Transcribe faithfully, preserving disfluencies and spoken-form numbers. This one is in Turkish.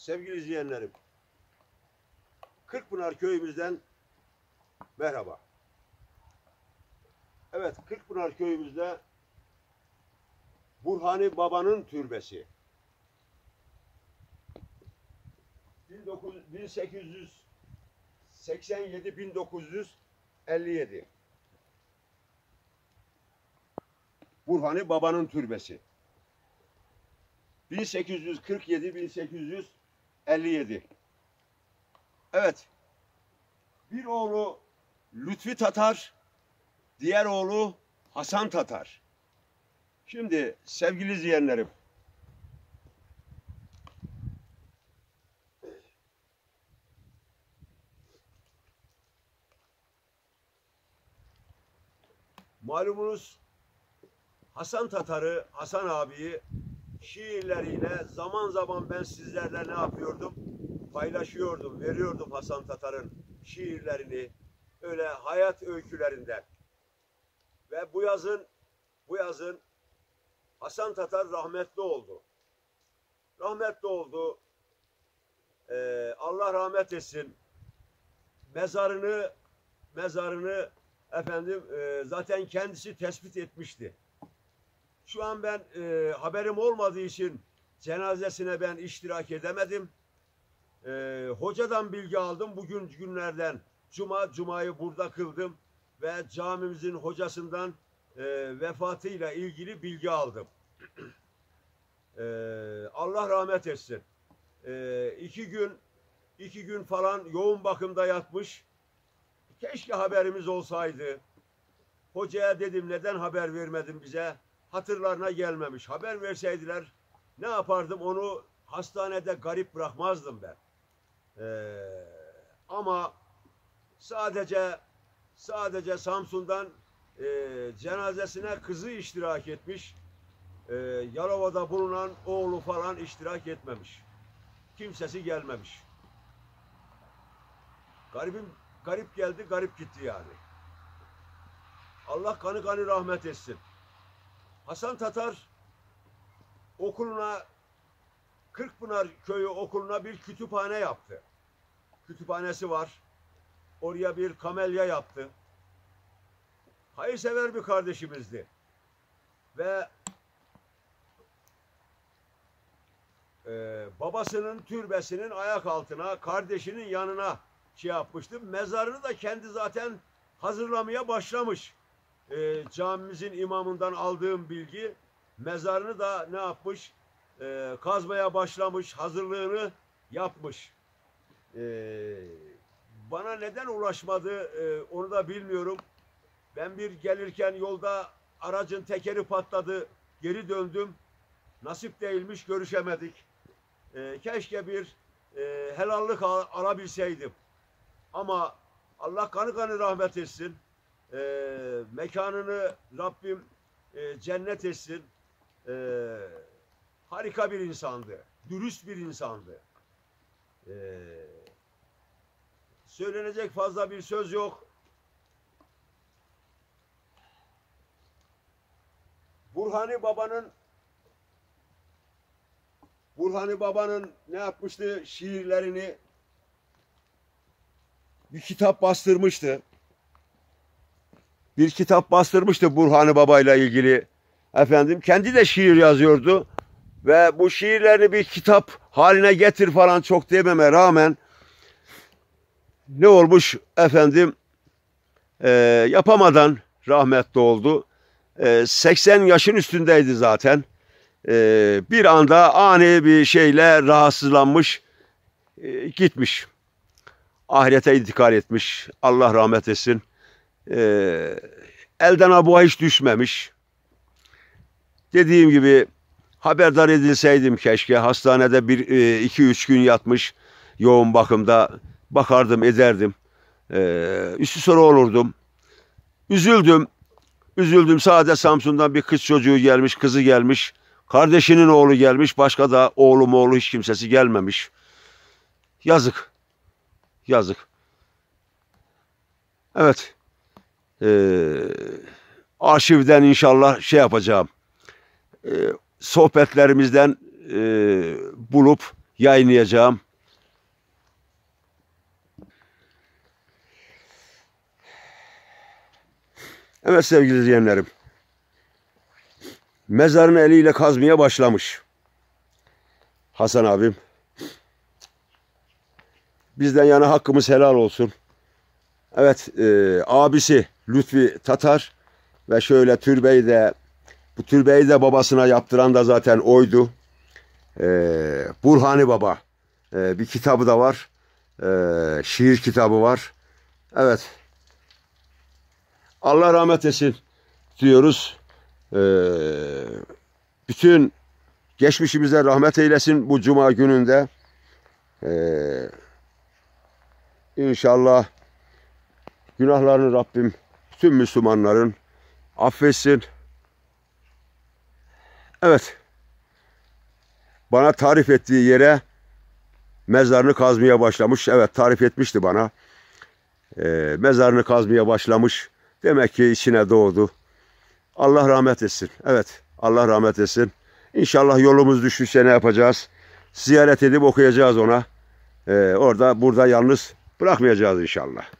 Sevgili izleyenlerim, Kırkpınar köyümüzden merhaba. Evet, Kırkpınar köyümüzde Burhani Baba'nın türbesi. bin sekiz yüz seksen yedi bin dokuz yüz elli yedi. Burhani Baba'nın türbesi. bin sekiz yüz kırk yedi bin sekiz yüz elli yedi. Evet. Bir oğlu Lütfi Tatar, diğer oğlu Hasan Tatar. Şimdi sevgili izleyenlerim, malumunuz Hasan Tatar'ı, Hasan abiyi şiirleriyle zaman zaman ben sizlerle ne yapıyordum? Paylaşıyordum, veriyordum Hasan Tatar'ın şiirlerini, öyle hayat öykülerinden. Ve bu yazın, bu yazın Hasan Tatar rahmetli oldu. Rahmetli oldu. Ee, Allah rahmet etsin. Mezarını, mezarını efendim e, zaten kendisi tespit etmişti. Şu an ben e, haberim olmadığı için cenazesine ben iştirak edemedim. E, hocadan bilgi aldım bugün günlerden. Cuma, Cuma'yı burada kıldım ve camimizin hocasından e, vefatıyla ilgili bilgi aldım. e, Allah rahmet etsin. E, iki gün, iki gün falan yoğun bakımda yatmış. Keşke haberimiz olsaydı. Hocaya dedim neden haber vermedin bize? Hatırlarına gelmemiş. Haber verseydiler ne yapardım? Onu hastanede garip bırakmazdım ben. Ee, ama sadece sadece Samsun'dan e, cenazesine kızı iştirak etmiş. E, Yalova'da bulunan oğlu falan iştirak etmemiş. Kimsesi gelmemiş. Garibim garip geldi, garip gitti yani. Allah kanı kanı rahmet etsin. Hasan Tatar okuluna, Kırkpınar köyü okuluna bir kütüphane yaptı. Kütüphanesi var. Oraya bir kamelya yaptı. Hayırsever bir kardeşimizdi. Ve e, babasının türbesinin ayak altına, kardeşinin yanına şey yapmıştı. Mezarını da kendi zaten hazırlamaya başlamış. E, camimizin imamından aldığım bilgi, mezarını da ne yapmış? E, kazmaya başlamış, hazırlığını yapmış. E, bana neden ulaşmadı e, onu da bilmiyorum. Ben bir gelirken yolda aracın tekeri patladı, geri döndüm. Nasip değilmiş, görüşemedik. E, keşke bir e, helallik al alabilseydim. Ama Allah kanı kanı rahmet etsin. E, mekanını Rabbim e, cennet etsin. E, harika bir insandı. Dürüst bir insandı. E, söylenecek fazla bir söz yok. Burhani Baba'nın Burhani Baba'nın ne yapmıştı? Şiirlerini bir kitap bastırmıştı. Bir kitap bastırmıştı Burhani Baba ile ilgili. Efendim kendi de şiir yazıyordu. Ve bu şiirlerini bir kitap haline getir falan çok dememe rağmen ne olmuş efendim e, yapamadan rahmetli oldu. E, seksen yaşın üstündeydi zaten. E, bir anda ani bir şeyle rahatsızlanmış e, gitmiş. Ahirete intikal etmiş. Allah rahmet etsin. Ee, elden abuğa hiç düşmemiş. Dediğim gibi haberdar edilseydim keşke. Hastanede bir e, iki üç gün yatmış yoğun bakımda, bakardım ederdim. Ee, üstü soru olurdum. Üzüldüm. Üzüldüm. Sadece Samsun'dan bir kız çocuğu gelmiş, kızı gelmiş. Kardeşinin oğlu gelmiş. Başka da oğlum oğlu hiç kimsesi gelmemiş. Yazık. Yazık. Evet. Ee, arşivden inşallah şey yapacağım. Ee, sohbetlerimizden e, bulup yayınlayacağım. Evet sevgili izleyenlerim. Mezarını eliyle kazmaya başlamış Hasan abim. Bizden yana hakkımız helal olsun. Evet, e, abisi Lütfi Tatar ve şöyle türbeyi de, bu türbeyi de babasına yaptıran da zaten oydu. E, Burhani Baba e, bir kitabı da var. E, şiir kitabı var. Evet. Allah rahmet etsin diyoruz. E, bütün geçmişimize rahmet eylesin bu cuma gününde. E, inşallah günahlarını Rabbim tüm Müslümanların affetsin. Evet. Bana tarif ettiği yere mezarını kazmaya başlamış. Evet, tarif etmişti bana. Ee, mezarını kazmaya başlamış. Demek ki içine doğdu. Allah rahmet etsin. Evet, Allah rahmet etsin. İnşallah yolumuz düşürse ne yapacağız? Ziyaret edip okuyacağız ona. Ee, orada, burada yalnız bırakmayacağız inşallah.